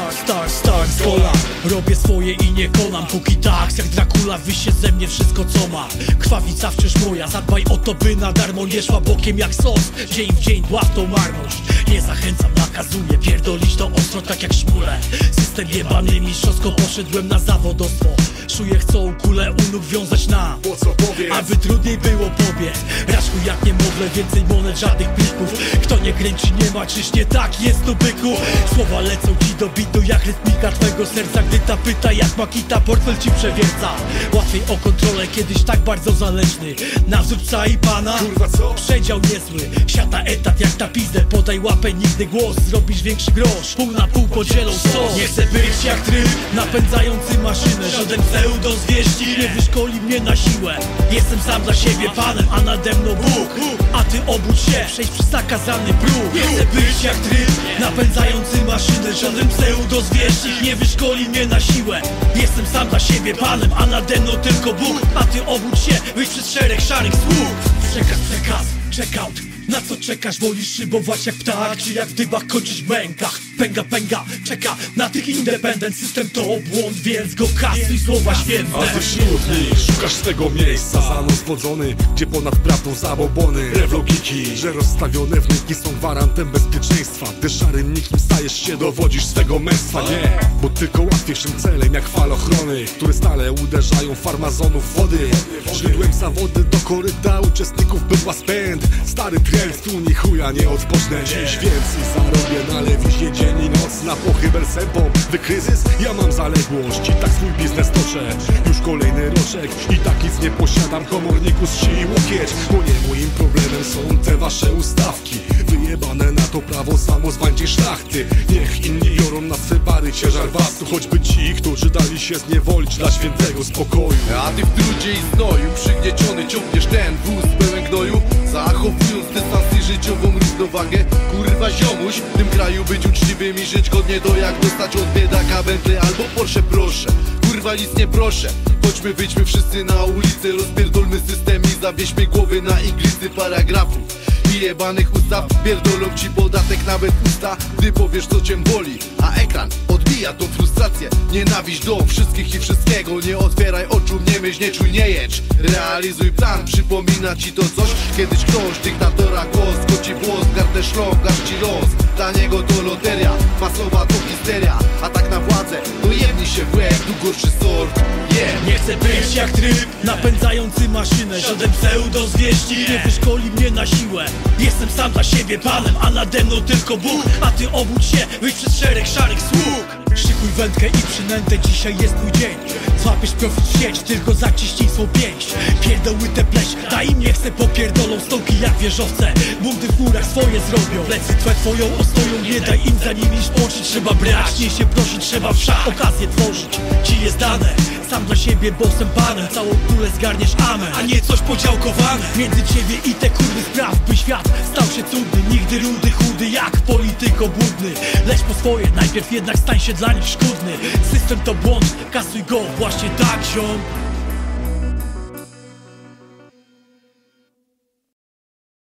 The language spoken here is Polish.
Star z kola. Robię swoje i nie konam, póki tak jak Dracula wysie ze mnie wszystko co ma. Krwawica wciąż moja, zadbaj o to by na darmo nie szła bokiem jak sos. Dzień w dzień dław tą marność. Nie zachęcam, nakazuję, pierdolić to ostro tak jak szmule. System jebany, mistrzowsko poszedłem na zawodowstwo. Szuje chcą kulę u nóg wiązać na po co powiedz? Aby trudniej było pobiec. Raszku jak nie mogę, więcej monet, żadnych plików. Kto nie kręci nie ma, czyż nie tak jest tu byku? Słowa lecą ci do bitu jak rytmika twego serca. Gdy ta pyta jak makita, portfel ci przewierca. Łatwiej o kontrolę, kiedyś tak bardzo zależny. Na wzór psa i pana, Kurwa co? przedział niezły. Siata etat jak ta pizdę, podaj łapę, nigdy głos. Zrobisz większy grosz, pół na pół podzielą sos. Nie chcę być jak tryb napędzający maszynę. Żaden pseudo zwierzci nie wyszkoli mnie na siłę. Jestem sam dla siebie panem, a nade mną Bóg. A ty obudź się, przejdź przez zakazany próg. Nie chcę być jak tryb napędzający maszynę. Żaden pseudo zwierzci nie wyszkoli mnie na siłę. Jestem sam dla siebie panem, a nade mną tylko Bóg. A ty obudź się, wyjdź przez szereg szarych sług. Przekaz, check out. Na co czekasz? Wolisz szybować jak ptak, czy jak w dybach kończysz w mękach? Pęga, czeka na tych independent. System to błąd, więc go kasuj słowa święte. A ty wśród nich szukasz swego miejsca, za nos wodzony, gdzie ponad prawdą zabobony. Rewlogiki, że rozstawione wniki są gwarantem bezpieczeństwa. Gdy szarym nikim stajesz się, dowodzisz swego męstwa. Nie, bo tylko łatwiejszym celem jak falochrony, które stale uderzają farmazonów wody. Źródłem zawody do koryta uczestników bydła spęd. Stary trend, tu ni chuja nie odpocznę. Dziś więcej zarobię na lewizie dzień i noc. Na pochybel sępą, wy kryzys, ja mam zaległość. I tak swój biznes toczę, już kolejny roczek. I tak nic nie posiadam, komorniku z sił łokieć. Bo nie moim problemem są te wasze ustawki. Wyjebane na to prawo samozwańczej szlachty. Niech inni biorą na swe bary ciężar was. Tu choćby ci, którzy dali się zniewolić dla świętego spokoju. A ty w trudzie i znoju przygnieciony ciągniesz ten wóz pełen gnoju. Zachowując dystans i życiową równowagę. Kurwa ziomuś, w tym kraju być uczciwym i żyć godnie to jak dostać od biedaka Bentley albo Porsche, proszę. Kurwa nic nie proszę. Chodźmy, wyjdźmy wszyscy na ulicę, rozpierdolmy system i zawieźmy głowy na iglisty paragrafów i jebanych ustaw. Pierdolą ci podatek nawet usta, gdy powiesz co cię boli. A ekran odbija tą frustrację, nienawiść do wszystkich i wszystkiego. Nie otwieraj oczu, nie myśl, nie czuj, nie jedź. Realizuj plan, przypomina ci to coś. Kiedyś ktoś dyktatora głos, koci włos, gardę szlok, aż ci los. Dla niego to loteria, masowa to histeria. A tak na władzę, to jedni się w łeb, tu gorszy sort. Nie chcę być jak tryb napędzający maszynę. Żaden pseudo zwierzci nie wyszkoli mnie na siłę. Jestem sam dla siebie panem, a nade mną tylko Bóg. A ty obudź się, wyjdź przez szereg szarych sług. Szykuj wędkę i przynętę, dzisiaj jest twój dzień. Złapiesz profit w sieć, tylko zaciśnij swą pięść. Pierdoły te pleś, daj im nie chcę, popierdolą stołki jak wieżowce. Bunty w murach swoje zrobią, plecy twoją ostoją. Nie daj im za nimi szpączyć, trzeba brać, nie się prosić, trzeba wszak okazję tworzyć. Ci jest dane, sam dla siebie bossem panem. Całą kulę zgarniesz amen, a nie coś podziałkowane. Między ciebie i te kurwy spraw, by świat stał się cudny. Nigdy rudy, chudy jak polityk obłudny. Leć po swoje, najpierw jednak stań się dla nich szkodny. System to błąd, kasuj go właśnie tak ziom.